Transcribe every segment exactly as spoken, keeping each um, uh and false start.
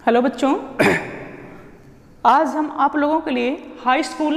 Hello बच्चों, आज हम आप लोगों के लिए हाई स्कूल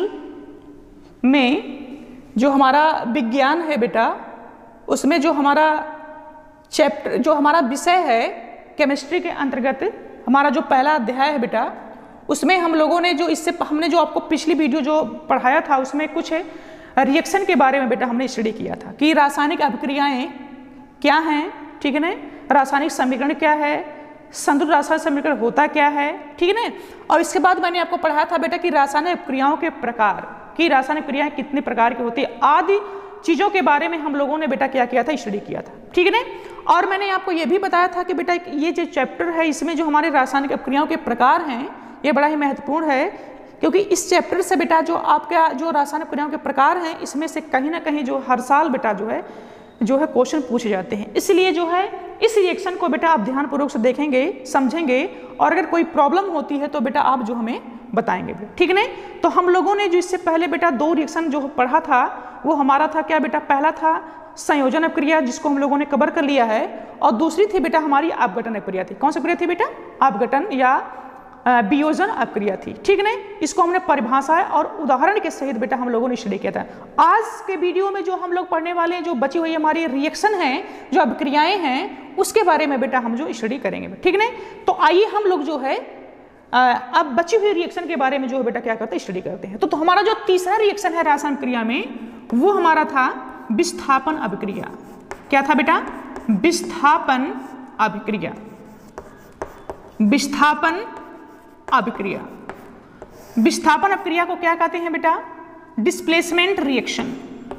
में जो हमारा विज्ञान है बेटा, उसमें जो हमारा चैप्टर जो हमारा विषय है केमिस्ट्री के अंतर्गत हमारा जो पहला अध्याय है बेटा, उसमें हम लोगों ने जो इससे हमने जो आपको पिछली वीडियो जो पढ़ाया था उसमें कुछ रिएक्शन के बारे में बेटा हमने स्टडी किया था कि रासायनिक अभिक्रियाएं क्या हैं, ठीक है ना, रासायनिक समीकरण क्या है, संतुलित रासायनिक समीकरण होता क्या है, ठीक है ना। और इसके बाद मैंने आपको पढ़ाया था बेटा कि रासायनिक क्रियाओं के प्रकार कि रासायनिक क्रियाएं कितने प्रकार की होती है, आदि चीजों के बारे में हम लोगों ने बेटा क्या किया था, स्टडी किया था, ठीक है ना। और मैंने आपको यह भी बताया था कि बेटा ये जो चैप्टर है इसमें जो हमारे रासायनिक क्रियाओं के प्रकार हैं ये बड़ा ही महत्वपूर्ण है, क्योंकि इस चैप्टर से बेटा जो आपका जो रासायनिक क्रियाओं के प्रकार हैं इसमें से कहीं ना कहीं जो हर साल बेटा जो है जो है क्वेश्चन पूछे जाते हैं। इसलिए जो है इस रिएक्शन को बेटा आप ध्यानपूर्वक से देखेंगे, समझेंगे, और अगर कोई प्रॉब्लम होती है तो बेटा आप जो हमें बताएंगे, ठीक है ना। तो हम लोगों ने जो इससे पहले बेटा दो रिएक्शन जो पढ़ा था वो हमारा था क्या बेटा, पहला था संयोजन अभिक्रिया जिसको हम लोगों ने कवर कर लिया है, और दूसरी थी बेटा हमारी अपघटन अभिक्रिया थी। कौन सी क्रिया थी बेटा? अपघटन या वियोजन अभिक्रिया थी, ठीक है। इसको हमने परिभाषा और उदाहरण के सहित बेटा हम लोगों ने स्टडी किया था। आज के वीडियो में जो हम लोग पढ़ने वाले हैं, जो बची हुई हमारी रिएक्शन है, जो अभिक्रियाएं हैं, उसके बारे में बेटा हम जो स्टडी करेंगे, ठीक है। तो आइए हम लोग जो है अब बची हुई रिएक्शन के बारे में जो है बेटा क्या करते हैं, स्टडी करते हैं। तो, तो हमारा जो तीसरा रिएक्शन है रासायनिक क्रिया में वो हमारा था विस्थापन अभिक्रिया। क्या था बेटा? विस्थापन अभिक्रिया। विस्थापन अभिक्रिया विस्थापन अभिक्रिया को क्या कहते हैं बेटा? Displacement reaction.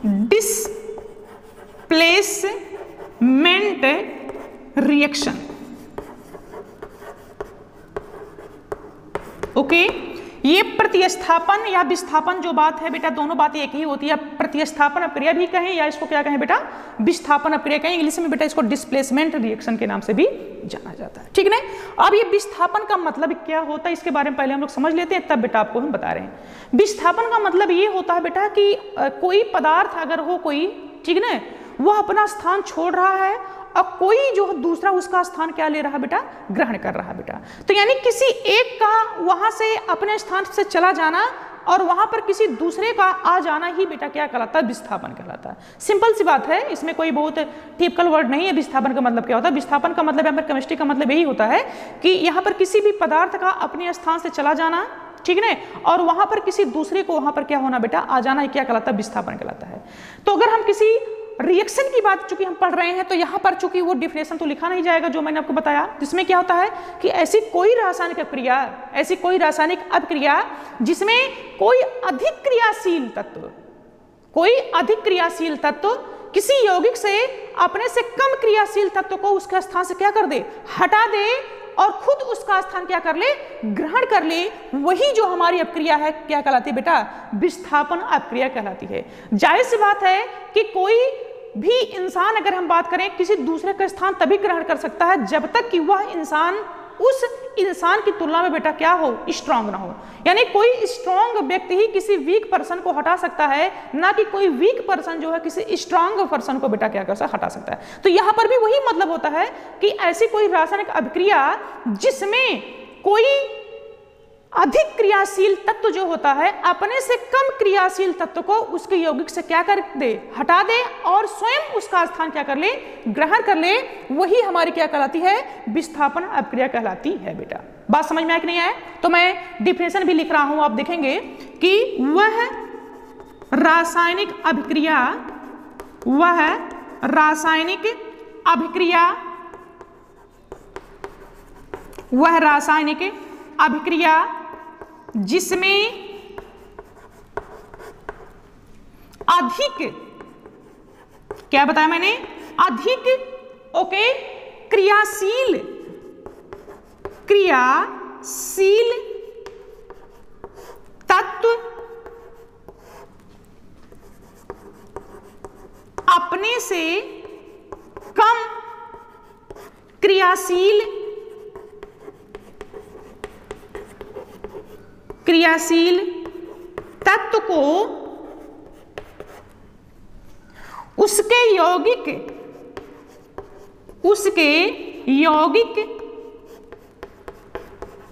Displacement reaction, okay. ये प्रतिस्थापन या विस्थापन जो बात है बेटा, दोनों बातें एक ही होती है। प्रतिस्थापन अभिक्रिया भी कहें या इसको क्या कहें बेटा, विस्थापन अभिक्रिया कहें। इंग्लिश में बेटा इसको डिस्प्लेसमेंट रिएक्शन के नाम से भी जाना जाता है, ठीक है ना। अब ये विस्थापन का मतलब क्या होता है इसके बारे में पहले हम लोग समझ लेते हैं, तब बेटा आपको हम बता रहे हैं। विस्थापन का मतलब ये होता है बेटा कि कोई पदार्थ अगर हो कोई, ठीक है ना, वह अपना स्थान छोड़ रहा है और कोई जो दूसरा उसका स्थान क्या ले रहा है बेटा, ग्रहण कर रहा है बेटा। तो यानी किसी एक का वहां से अपने स्थान से चला जाना और वहां पर किसी दूसरे का आ जाना ही बेटा क्या कहलाता है, विस्थापन कहलाता है। सिंपल सी बात है, इसमें कोई बहुत टिपिकल वर्ड नहीं है। विस्थापन का मतलब क्या होता है? विस्थापन का मतलब यहाँ पर केमिस्ट्री का मतलब यही होता है कि यहाँ पर किसी भी पदार्थ का अपने स्थान से चला जाना, ठीक है, और वहां पर किसी दूसरे को वहां पर क्या होना बेटा, आ जाना, क्या कहलाता है, विस्थापन कहलाता है। तो अगर हम किसी रिएक्शन की बात चूंकि हम पढ़ रहे हैं तो यहाँ पर चूंकि वो डिफिनेशन तो लिखा नहीं जाएगा जो मैंने आपको बताया, जिसमें क्या होता है कि ऐसी कोई रासायनिक अभिक्रिया ऐसी कोई रासायनिक अभिक्रिया जिसमें कोई अधिक क्रियाशील तत्व कोई अधिक क्रियाशील तत्व किसी यौगिक से अपने से कम क्रियाशील तत्व को उसके स्थान से क्या कर दे, हटा दे, और खुद उसका स्थान क्या कर ले, ग्रहण कर ले, वही जो हमारी अभिक्रिया है क्या कहलाती है बेटा, विस्थापन अभिक्रिया कहलाती है। जाहिर सी बात है कि कोई भी इंसान अगर हम बात करें किसी दूसरे का स्थान तभी ग्रहण कर सकता है जब तक कि वह इंसान उस इंसान की तुलना में बेटा क्या हो, स्ट्रांग ना हो। यानी कोई स्ट्रांग व्यक्ति ही किसी वीक पर्सन को हटा सकता है, ना कि कोई वीक पर्सन जो है किसी स्ट्रांग पर्सन को बेटा क्या कर सकता हटा सकता है। तो यहां पर भी वही मतलब होता है कि ऐसी कोई रासायनिक अभिक्रिया जिसमें कोई अधिक क्रियाशील तत्व जो होता है अपने से कम क्रियाशील तत्व को उसके यौगिक से क्या कर दे, हटा दे, और स्वयं उसका स्थान क्या कर ले, ग्रहण कर ले, वही हमारी क्या कहलाती है, विस्थापन अभिक्रिया कहलाती है बेटा। बात समझ में आया कि नहीं आया? तो मैं डिफिनेशन भी लिख रहा हूं, आप देखेंगे कि वह रासायनिक अभिक्रिया वह रासायनिक अभिक्रिया वह रासायनिक अभिक्रिया जिसमें अधिक, क्या बताया मैंने, अधिक ओके क्रियाशील क्रियाशील तत्व अपने से कम क्रियाशील क्रियाशील तत्व को उसके यौगिक उसके यौगिक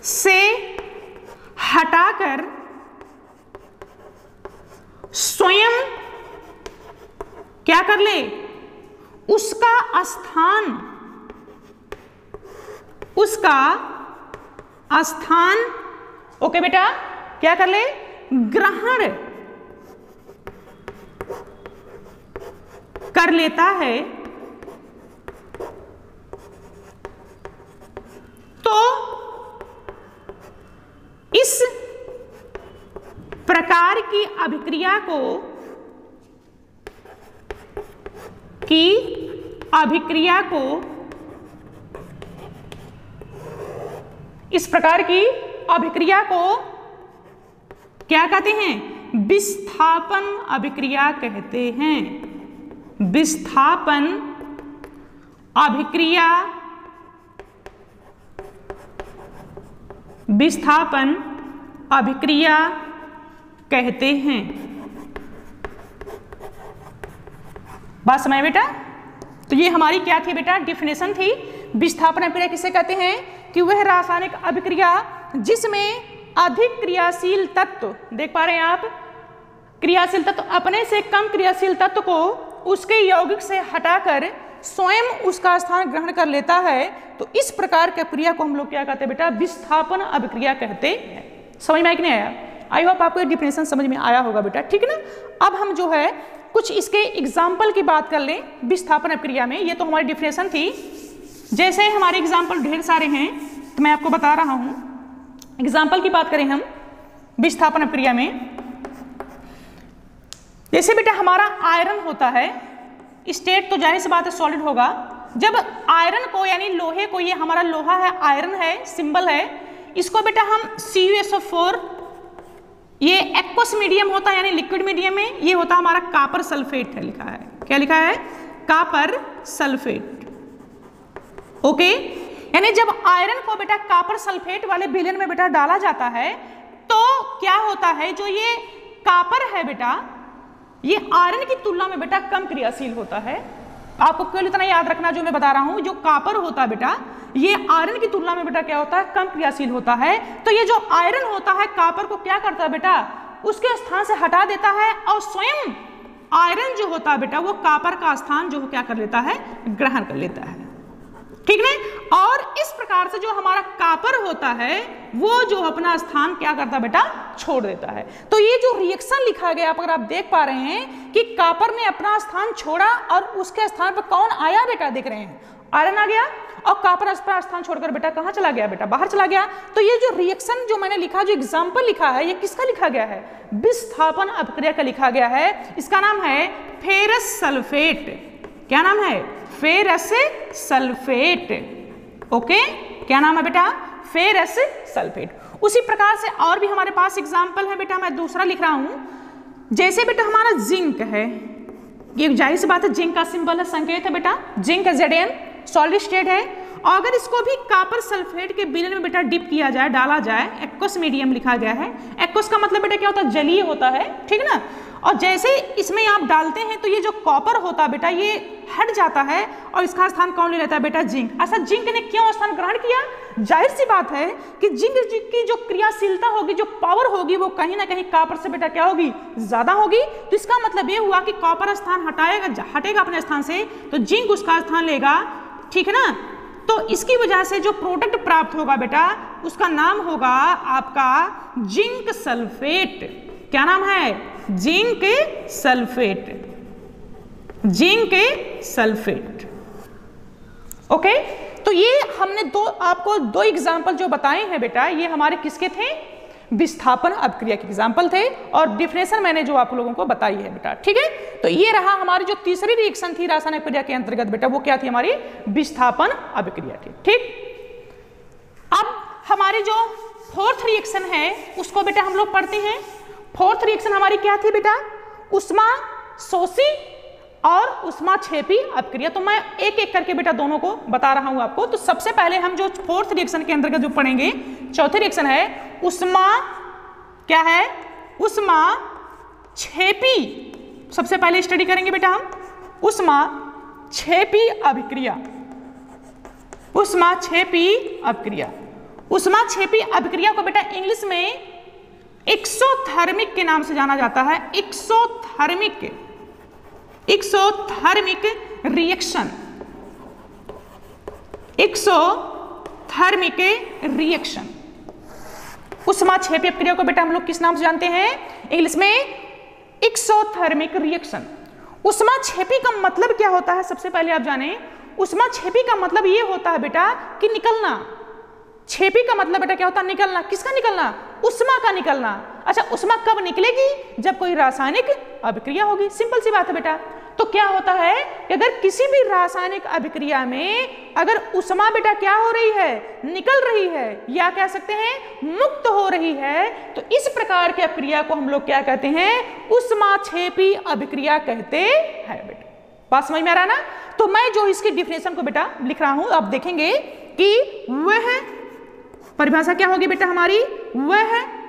से हटाकर स्वयं क्या कर ले, उसका स्थान उसका स्थान ओके बेटा क्या कर ले, ग्रहण कर लेता है, तो इस प्रकार की अभिक्रिया को की अभिक्रिया को इस प्रकार की अभिक्रिया को क्या कहते हैं, विस्थापन अभिक्रिया कहते हैं। विस्थापन अभिक्रिया विस्थापन अभिक्रिया कहते हैं। बात समझ बेटा? तो ये हमारी क्या थी बेटा, डिफिनेशन थी। विस्थापन अभिक्रिया किसे कहते हैं कि वह रासायनिक अभिक्रिया जिसमें अधिक क्रियाशील तत्व, देख पा रहे हैं आप, क्रियाशील तत्व अपने से कम क्रियाशील तत्व को उसके यौगिक से हटाकर स्वयं उसका स्थान ग्रहण कर लेता है, तो इस प्रकार की क्रिया को हम लोग क्या कहते हैं बेटा, विस्थापन अभिक्रिया कहते हैं। समझ में आया कि नहीं आया? आई होप आपको ये डिफिनेशन समझ में आया होगा बेटा, ठीक है ना। अब हम जो है कुछ इसके एग्जाम्पल की बात कर लें विस्थापन अभिक्रिया में। ये तो हमारी डिफिनेशन थी, जैसे हमारे एग्जाम्पल ढेर सारे हैं तो मैं आपको बता रहा हूं। एग्जाम्पल की बात करें हम विस्थापन अभिक्रिया में, जैसे बेटा हमारा आयरन होता है, स्टेट तो जाहिर सी बात है सॉलिड होगा। जब आयरन को यानी लोहे को, ये हमारा लोहा है, आयरन है, सिंबल है, इसको बेटा हम C U S O four, ये एक्वस मीडियम होता है यानी लिक्विड मीडियम में, ये होता हमारा कापर सल्फेट है, लिखा है, क्या लिखा है, कापर सल्फेट। ओके, यानी जब आयरन को बेटा कापर सल्फेट वाले विलयन में बेटा डाला जाता है तो क्या होता है, जो ये कापर है बेटा ये आयरन की तुलना में बेटा कम क्रियाशील होता है। आपको केवल इतना याद रखना जो मैं बता रहा हूं, जो कापर होता है बेटा ये आयरन की तुलना में बेटा क्या होता है, कम क्रियाशील होता है। तो ये जो आयरन होता है कापर को क्या करता है बेटा, उसके स्थान से हटा देता है और स्वयं आयरन जो होता है बेटा वो कापर का स्थान जो क्या कर लेता है, ग्रहण कर लेता है, ठीक ना। और इस प्रकार से जो हमारा कापर होता है वो जो अपना स्थान क्या करता है बेटा, छोड़ देता है। तो ये जो रिएक्शन लिखा गया अगर आप देख पा रहे हैं कि कापर ने अपना स्थान छोड़ा और उसके स्थान पर कौन आया बेटा, देख रहे हैं आयरन आ गया और कापर अपना स्थान छोड़कर बेटा कहां चला गया बेटा, बाहर चला गया। तो ये जो रिएक्शन जो मैंने लिखा, जो एग्जाम्पल लिखा है, ये किसका लिखा गया है, विस्थापन अभिक्रिया का लिखा गया है। इसका नाम है फेरस सल्फेट। क्या नाम है, फेरस सल्फेट। ओके, क्या नाम है बेटा, फेरस सल्फेट। उसी प्रकार से और भी हमारे पास एग्जाम्पल है बेटा, मैं दूसरा लिख रहा हूं। जैसे बेटा हमारा जिंक है, ये जाहिर सी बात है जिंक का सिंबल है, संकेत है बेटा, zinc Z N solid state है। और अगर इसको भी कापर सल्फेट के विलयन में बेटा डिप किया जाए, डाला जाए, एक्वस मीडियम लिखा गया है। एक्वस का मतलब बेटा क्या होता है, जलीय होता है, ठीक ना। और जैसे इसमें आप डालते हैं तो ये जो कॉपर होता है बेटा ये हट जाता है और इसका स्थान कौन ले लेता है बेटा, जिंक। ऐसा जिंक ने क्यों स्थान ग्रहण किया, जाहिर सी बात है कि जिंक की जो क्रियाशीलता होगी, जो पावर होगी, वो कहीं ना कहीं कॉपर से बेटा क्या होगी, ज्यादा होगी। तो इसका मतलब ये हुआ कि कॉपर स्थान हटाएगा हटेगा अपने स्थान से तो जिंक उसका स्थान लेगा, ठीक है ना। तो इसकी वजह से जो प्रोडक्ट प्राप्त होगा बेटा उसका नाम होगा आपका जिंक सल्फेट। क्या नाम है, zinc sulphate, zinc sulphate. Okay, तो ये हमने दो आपको दो एग्जाम्पल जो बताए हैं बेटा, ये हमारे किसके थे, विस्थापन अभिक्रिया के एग्जाम्पल थे और डिफिनेशन मैंने जो आप लोगों को बताई है बेटा, ठीक है। तो ये रहा हमारी जो तीसरी रिएक्शन थी रासायनिक अभिक्रिया के अंतर्गत बेटा, वो क्या थी, हमारी विस्थापन अभिक्रिया थी, ठीक। अब हमारी जो फोर्थ रिएक्शन है उसको बेटा हम लोग पढ़ते हैं। फोर्थ रिएक्शन हमारी क्या थी बेटा, उष्मा शोषी और उष्मा क्षेपी अभिक्रिया। तो मैं एक एक करके बेटा दोनों को बता रहा हूं आपको। तो सबसे पहले हम जो फोर्थ रिएक्शन के अंतर्गत जो पढ़ेंगे, चौथी रिएक्शन है उष्मा, क्या है, उष्मा क्षेपी। सबसे पहले स्टडी करेंगे बेटा हम उष्मा क्षेपी अभिक्रिया, उष्मा क्षेपी अभिक्रिया। ऊष्माक्षेपी अभिक्रिया को बेटा इंग्लिश में एक्सोथर्मिक के नाम से जाना जाता है। Exothermic exothermic reaction exothermic reaction ऊष्माक्षेपी अभिक्रिया को बेटा हम लोग किस नाम से जानते हैं? इंग्लिश में एक्सोथर्मिक रिएक्शन। ऊष्माक्षेपी का मतलब क्या होता है? सबसे पहले आप जानें, ऊष्माक्षेपी का मतलब ये होता है बेटा कि निकलना। छेपी का मतलब बेटा क्या होता है? निकलना। किसका निकलना? ऊष्मा का निकलना। अच्छा, ऊष्मा कब निकलेगी? जब कोई रासायनिक अभिक्रिया होगी। सिंपल सी बात है बेटा। तो क्या होता है कि अगर किसी भी रासायनिक अभिक्रिया में अगर ऊष्मा बेटा क्या हो रही है? निकल रही है, या कह सकते हैं मुक्त हो रही है, तो इस प्रकार की अभिक्रिया को हम लोग क्या कहते हैं? ऊष्माक्षेपी अभिक्रिया कहते हैं बेटा। बात समझ में आ रहा है ना? तो मैं जो इसकी डिफिनेशन को बेटा लिख रहा हूं, आप देखेंगे कि वह परिभाषा क्या होगी बेटा हमारी? वह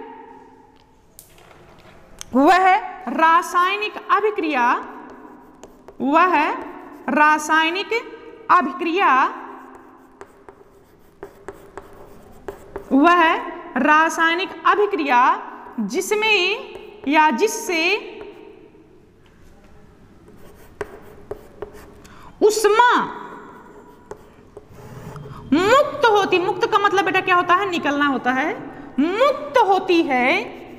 वह रासायनिक अभिक्रिया वह रासायनिक अभिक्रिया वह रासायनिक अभिक्रिया जिसमें या जिससे ऊष्मा मुक्त होती, मुक्त का मतलब बेटा क्या होता है? निकलना होता है। मुक्त होती है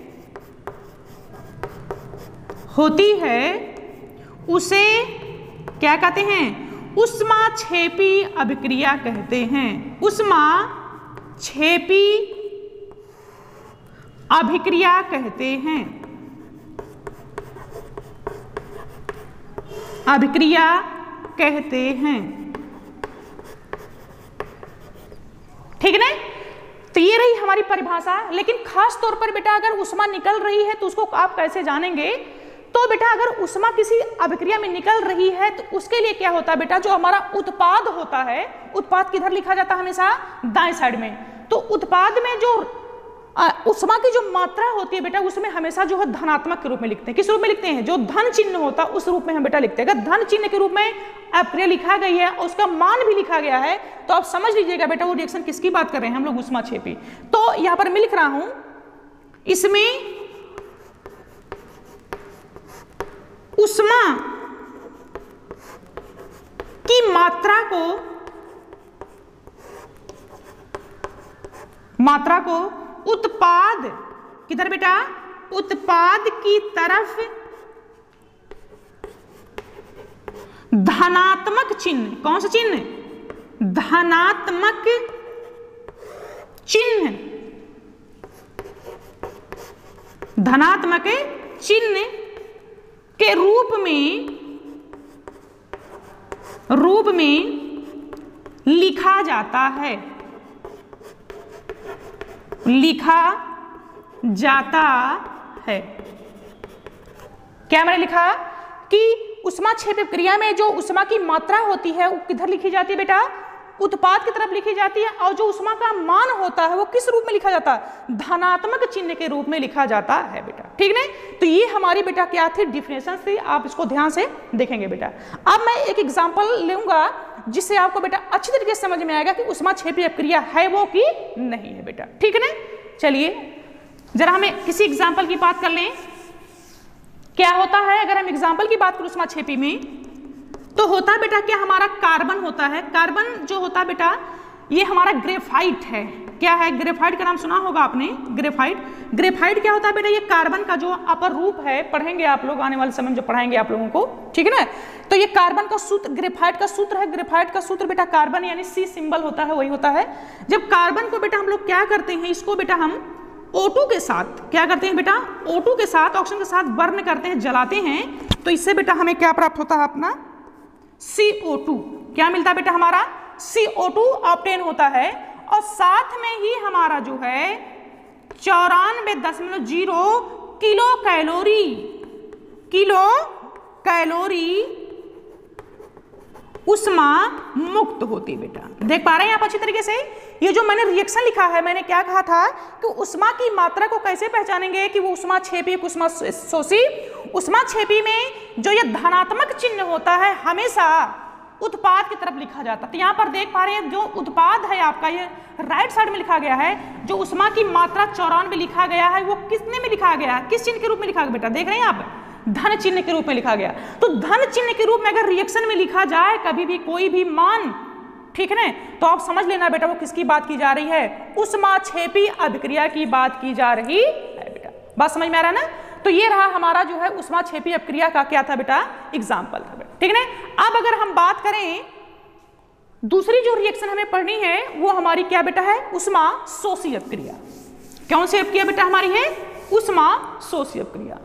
होती है उसे क्या कहते हैं? ऊष्माक्षेपी अभिक्रिया कहते हैं। ऊष्माक्षेपी अभिक्रिया कहते हैं। अभिक्रिया कहते हैं। ठीक है ना? तो ये रही हमारी परिभाषा। लेकिन खास तौर पर बेटा अगर ऊष्मा निकल रही है तो उसको आप कैसे जानेंगे? तो बेटा अगर ऊष्मा किसी अभिक्रिया में निकल रही है तो उसके लिए क्या होता है बेटा? जो हमारा उत्पाद होता है, उत्पाद किधर लिखा जाता है? हमेशा दाएं साइड में। तो उत्पाद में जो ऊष्मा की जो मात्रा होती है बेटा, उसमें हमेशा जो है धनात्मक के रूप में लिखते हैं। किस रूप में लिखते हैं? जो धन चिन्ह होता है उस रूप में हम बेटा लिखते हैं। अगर धन चिन्ह के रूप में अभिक्रिया लिखा गई है और उसका मान भी लिखा गया है तो आप समझ लीजिएगा बेटा वो रिएक्शन किसकी बात कर रहे हैं हम लोग? ऊष्माक्षेपी। तो यहां पर मैं लिख रहा हूं, इसमें ऊष्मा की मात्रा को मात्रा को उत्पाद किधर बेटा? उत्पाद की तरफ धनात्मक चिन्ह, कौन सा चिन्ह? धनात्मक चिन्ह, धनात्मक चिन्ह के रूप में रूप में लिखा जाता है लिखा जाता है। क्या मैंने लिखा कि ऊष्माक्षेपी क्रिया में जो ऊष्मा की मात्रा होती है वो किधर लिखी जाती है बेटा? उत्पाद की तरफ लिखी जाती है। और जो ऊष्मा का मान होता है वो किस रूप में लिखा जाता है? धनात्मक चिन्ह के रूप में लिखा जाता है बेटा। ठीक है? तो ये हमारी बेटा क्या थी? डिफिनेशन थी। आप इसको ध्यान से देखेंगे बेटा। अब मैं एक एग्जांपल लूंगा जिससे आपको बेटा अच्छी तरीके से समझ में आएगा कि ऊष्माक्षेपी अभिक्रिया है वो कि नहीं है बेटा। ठीक है ना? चलिए जरा हमें किसी एग्जाम्पल की बात कर लें। क्या होता है अगर हम एग्जाम्पल की बात करें ऊष्माक्षेपी में, तो होता है बेटा क्या? हमारा कार्बन होता है। कार्बन जो होता है बेटा ये हमारा ग्रेफाइट है। क्या है? ग्रेफाइट का नाम सुना होगा आपने, ग्रेफाइट। ग्रेफाइट क्या होता है बेटा? ये कार्बन का जो अपर रूप है, पढ़ेंगे आप लोग आने वाले समय में जो पढ़ाएंगे आप लोगों को। ठीक है ना? तो ये कार्बन का सूत्र, ग्रेफाइट का सूत्र है। ग्रेफाइट का सूत्र बेटा कार्बन यानी सी सिंबल होता है, वही होता है। जब कार्बन को बेटा हम लोग क्या करते हैं, इसको बेटा हम O टू के साथ क्या करते हैं बेटा? O टू के साथ ऑक्सीजन के साथ बर्न करते हैं, जलाते हैं, तो इससे बेटा हमें क्या प्राप्त होता है? अपना सी ओ टू। क्या मिलता है बेटा? हमारा सी ओ टू ऑब्टेन होता है। और साथ में ही हमारा जो है चौरानवे दशमलव zero kilo calorie kilo calorie ऊष्मा मुक्त होती है बेटा। देख पा रहे हैं आप अच्छी तरीके से? ये जो मैंने रिएक्शन लिखा है, मैंने क्या कहा था कि ऊष्मा की मात्रा को कैसे पहचानेंगे कि वो ऊष्माक्षेपी ऊष्मा शोषी। ऊष्माक्षेपी में जो ये धनात्मक चिन्ह होता है हमेशा उत्पाद की तरफ लिखा जाता है। तो यहाँ पर देख पा रहे हैं जो उत्पाद है आपका, ये राइट साइड में लिखा गया है, जो उष्मा की मात्रा चौरानवे लिखा गया है वो कितने में लिखा गया है, किस चिन्ह के रूप में लिखा गया बेटा, देख रहे हैं आप, धन चिन्ह के रूप में लिखा गया। तो धन चिन्ह के रूप में अगर रिएक्शन में लिखा जाए कभी भी कोई भी मान, ठीक है ना, तो आप समझ लेना बेटा वो किसकी बात की जा रही है, उष्माक्षेपी अभिक्रिया की बात की जा रही है बेटा। बात समझ में आ रहा है ना। तो ये रहा हमारा जो है उष्माक्षेपी अभिक्रिया का क्या था बेटा, एग्जाम्पल था बेटा, ठीक है ना। अब अगर हम बात करें दूसरी जो रिएक्शन हमें पढ़नी है वो हमारी क्या बेटा है, उष्माशोषी अभिक्रिया। कौन सी अभिक्रिया बेटा हमारी है, उष्माशोषी अभिक्रिया।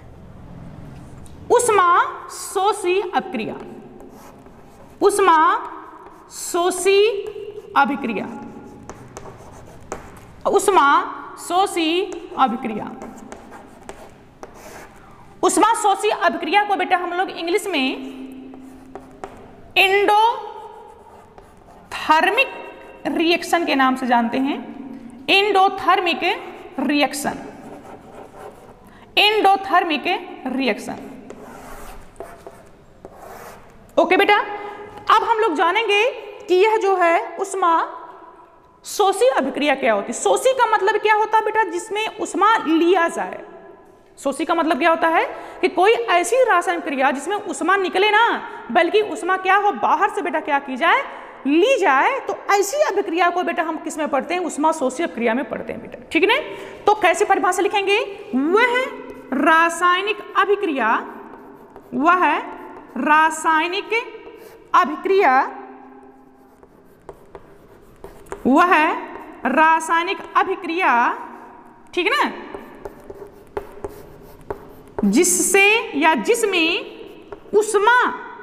उष्माशोषी अभिक्रिया, उष्माशोषी अभिक्रिया, उष्माशोषी अभिक्रिया। उष्माशोषी अभिक्रिया को बेटा हम लोग इंग्लिश में एंडोथर्मिक रिएक्शन के नाम से जानते हैं। Endothermic reaction, endothermic reaction. Okay बेटा, अब हम लोग जानेंगे कि यह जो है उष्माशोषी अभिक्रिया क्या होती है। शोषी का मतलब क्या होता है बेटा, जिसमें उष्मा लिया जाए। शोषी का मतलब क्या होता है कि कोई ऐसी रासायनिक क्रिया जिसमें उष्मा निकले ना, बल्कि उष्मा क्या हो, बाहर से बेटा क्या की जाए, ली जाए। तो ऐसी अभिक्रिया को बेटा हम किस में पढ़ते हैं, उष्माशोषी अभिक्रिया में पढ़ते हैं बेटा, ठीक है। तो कैसे परिभाषा लिखेंगे, वह रासायनिक अभिक्रिया, वह रासायनिक अभिक्रिया, वह रासायनिक अभिक्रिया, ठीक है ना, जिससे या जिसमें उष्मा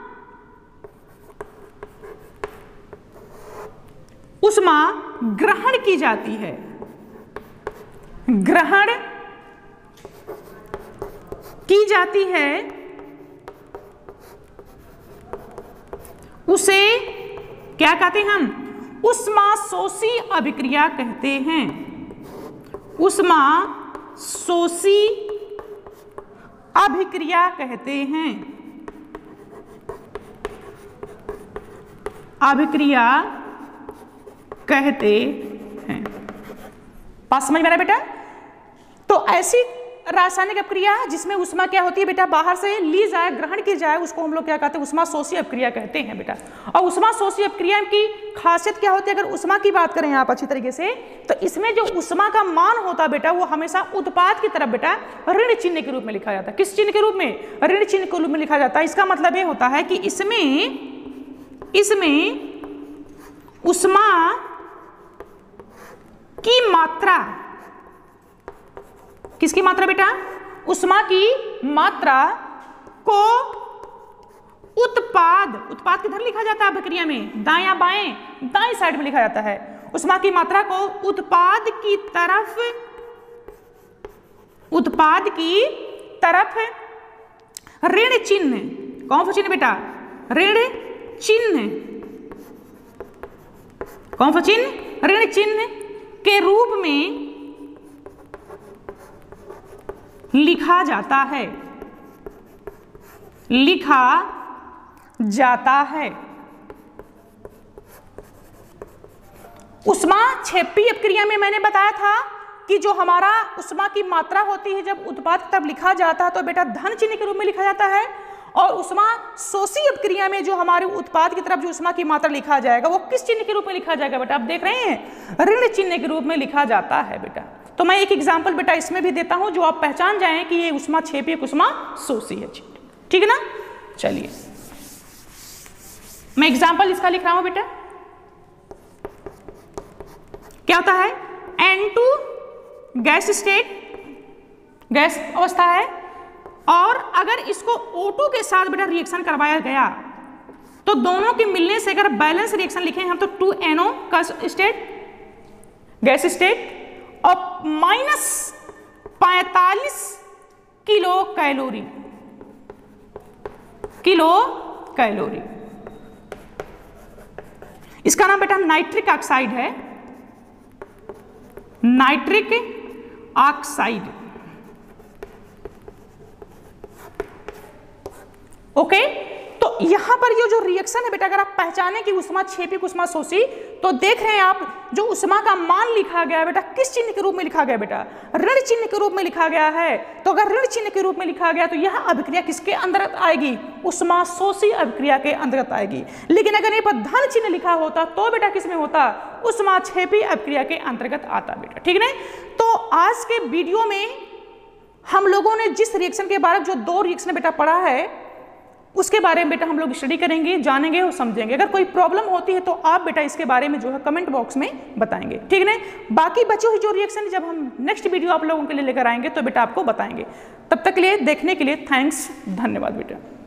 उष्मा ग्रहण की जाती है, ग्रहण की जाती है, उसे क्या कहते हैं हम, उष्माशोषी अभिक्रिया कहते हैं। उष्माशोषी अभिक्रिया कहते हैं, अभिक्रिया कहते हैं। बात समझ में आ रहा है बेटा। तो ऐसी रासायनिक अभिक्रिया जिसमें उष्मा क्या होती है बेटा, बाहर से ली जाए, ग्रहण की जाए, उसको हम लोग क्या कहते हैं, उष्माशोषी अभिक्रिया कहते हैं बेटा। और उष्माशोषी अभिक्रिया की खासियत क्या होती है, अगर उष्मा की बात करें आप अच्छी तरीके से, तो इसमें जो उष्मा का मान होता है बेटा वो हमेशा उत्पाद की तरफ बेटा ऋण चिन्ह के रूप में लिखा जाता है। किस चिन्ह के रूप में, ऋण चिन्ह के रूप में लिखा जाता है। इसका मतलब ये होता है कि इसमें इसमें उष्मा की मात्रा, किसकी मात्रा बेटा, उष्मा की मात्रा को उत्पाद, उत्पाद किधर लिखा जाता है अभिक्रिया में, दाएं बाएं, दाएं साइड में लिखा जाता है। उष्मा की मात्रा को उत्पाद की तरफ, उत्पाद की तरफ ऋण चिन्ह, कौन सा चिन्ह बेटा, ऋण चिन्ह, कौन सा चिन्ह, ऋण चिन्ह के रूप में लिखा जाता है, लिखा जाता है। उष्माक्षेपी अभिक्रिया में मैंने बताया था कि जो हमारा उष्मा की मात्रा होती है जब उत्पाद की तरफ लिखा जाता है तो बेटा धन चिन्ह के रूप में लिखा जाता है। और उष्माशोषी अभिक्रिया में जो हमारे उत्पाद की तरफ जो उष्मा की मात्रा लिखा जाएगा वो किस चिन्ह के रूप में लिखा जाएगा बेटा, आप देख रहे हैं, ऋण चिन्ह के रूप में लिखा जाता है बेटा। तो मैं एक एग्जाम्पल बेटा इसमें भी देता हूं जो आप पहचान जाएं कि ये उष्माक्षेपी उष्माशोषी है, ठीक है ना। चलिए मैं एग्जाम्पल इसका लिख रहा हूं बेटा। क्या होता है, N two gas state, gas अवस्था है, और अगर इसको ओ टू के साथ बेटा रिएक्शन करवाया गया तो दोनों के मिलने से अगर बैलेंस रिएक्शन लिखें हम तो टू एन ओ का स्टेट, गैस स्टेट, और माइनस पैंतालीस किलो कैलोरी, किलो कैलोरी। इसका नाम बेटा नाइट्रिक ऑक्साइड है, नाइट्रिक ऑक्साइड। ओके, तो यहाँ पर ये जो रिएक्शन है बेटा, अगर आप पहचाने कि उष्मा क्षेपिक उष्मा शोषी, तो देख रहे हैं आप जो उष्मा का मान लिखा गया है बेटा किस चिन्ह के रूप में लिखा गया बेटा, ऋण चिन्ह के रूप में लिखा गया है। तो अगर ऋण चिन्ह के रूप में लिखा गया तो यह अभिक्रिया किसके अंतर्गत आएगी, उष्मा शोषी अभिक्रिया के अंतर्गत आएगी। लेकिन अगर यहाँ पर धन चिन्ह लिखा होता तो बेटा किस में होता, उष्मा क्षेपी अभिक्रिया के अंतर्गत आता बेटा, ठीक है। तो आज के वीडियो में हम लोगों ने जिस रिएक्शन के बारे में जो दो रिएक्शन बेटा पढ़ा है उसके बारे में बेटा हम लोग स्टडी करेंगे, जानेंगे और समझेंगे। अगर कोई प्रॉब्लम होती है तो आप बेटा इसके बारे में जो है कमेंट बॉक्स में बताएंगे, ठीक है। बाकी बची हुई जो रिएक्शन जब हम नेक्स्ट वीडियो आप लोगों के लिए लेकर आएंगे तो बेटा आपको बताएंगे। तब तक के लिए देखने के लिए थैंक्स, धन्यवाद बेटा।